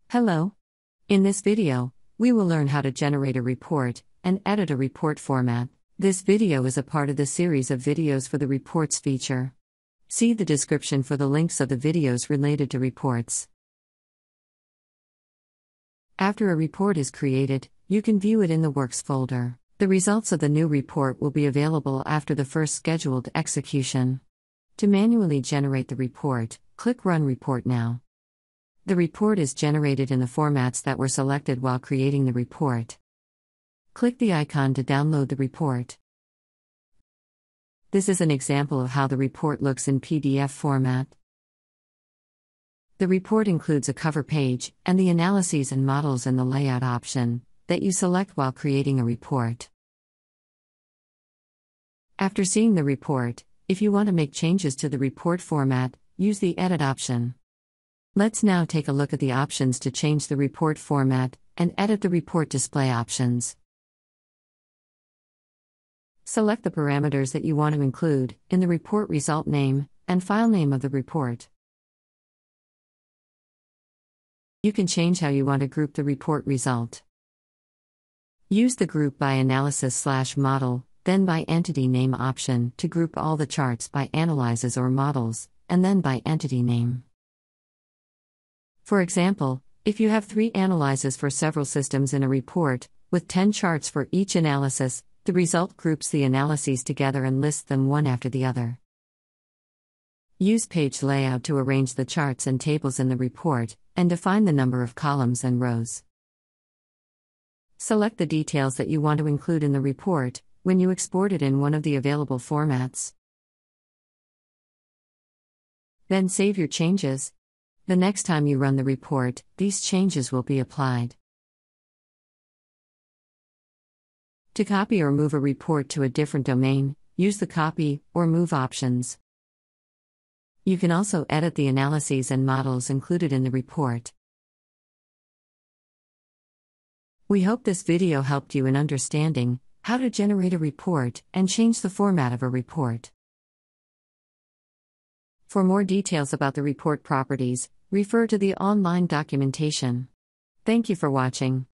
Hello. In this video, we will learn how to generate a report and edit a report format. This video is a part of the series of videos for the reports feature. See the description for the links of the videos related to reports. After a report is created, you can view it in the Works folder. The results of the new report will be available after the first scheduled execution. To manually generate the report, click Run Report Now. The report is generated in the formats that were selected while creating the report. Click the icon to download the report. This is an example of how the report looks in PDF format. The report includes a cover page and the analyses and models in the layout option that you select while creating a report. After seeing the report, if you want to make changes to the report format, use the Edit option. Let's now take a look at the options to change the report format and edit the report display options. Select the parameters that you want to include in the report result name and file name of the report. You can change how you want to group the report result. Use the Group by Analysis/Model, then by Entity Name option to group all the charts by analyses or models, and then by entity name. For example, if you have 3 analyses for several systems in a report, with 10 charts for each analysis, the result groups the analyses together and lists them one after the other. Use page layout to arrange the charts and tables in the report, and define the number of columns and rows. Select the details that you want to include in the report when you export it in one of the available formats. Then save your changes. The next time you run the report, these changes will be applied. To copy or move a report to a different domain, use the Copy or Move options. You can also edit the analyses and models included in the report. We hope this video helped you in understanding how to generate a report and change the format of a report. For more details about the report properties, refer to the online documentation. Thank you for watching.